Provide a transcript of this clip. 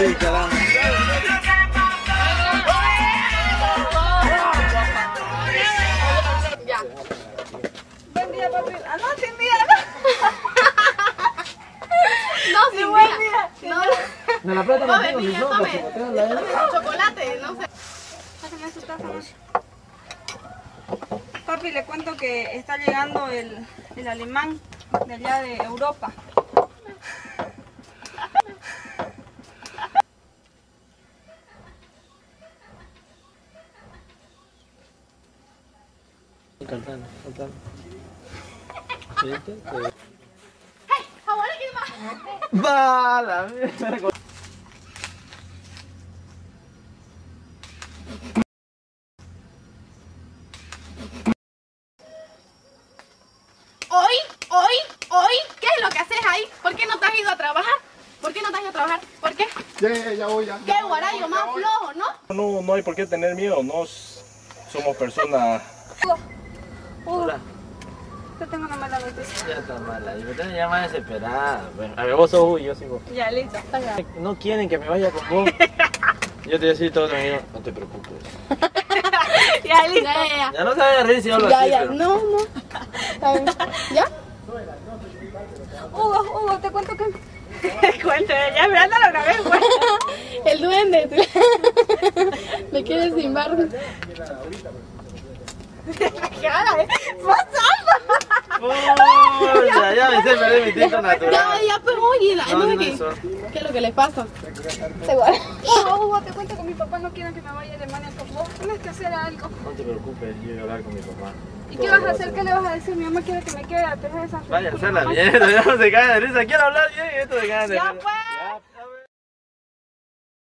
Sí, caramba. Ya. Buen día, papi. Ah, no, sin día, no. No, sin buen día. día. No. Me la plata no Tome, tengo ni niña, sopa, tome. chico, tengo la de- Chocolate, no sé. Sáquenle su taza, ¿no? Papi, le cuento que está llegando el alemán de allá de Europa. Cantando, cantando. ¿Viste? Hey, ahora que más. Va, la mierda. Hoy, ¿qué es lo que haces ahí? ¿Por qué no te has ido a trabajar? ¿Por qué no te has ido a trabajar? ¿Por qué? Ya voy, ya. ¿Qué guarayo más flojo, no? No hay por qué tener miedo, no somos personas. Hugo, te tengo una mala noticia. Ya está mala, y me tengo ya más desesperada. Bueno, a ver, vos sos Uy, yo soy vos. Ya, listo. No quieren que me vaya con vos. Yo te voy a decir todo tranquilo, no te preocupes. Ya, listo. Ya. Ya no se vaya a reír si hablo así, pero... No. ¿Ya? Hugo, te cuento que... Cuéntame, ya me anda una vez, güey. El duende. Me quieres sin barba. Cara, pasando. Ya me sé perder mi instinto natural. Ya, pues oye, No, no, no ¿qué? eso. ¿Qué es lo que le pasa? Hugo, te cuento que mis papás no quieren que me vaya a Alemania con vos. Tienes que hacer algo. No te preocupes, yo voy a hablar con mi papá. ¿Y qué vas a hacer? ¿Qué le vas a decir? Mi mamá quiere que me quede a pesar de esa Vaya a hacer la mierda, ya no se cae de risa. Quiero hablar bien y esto se cae de Ya risa. pues.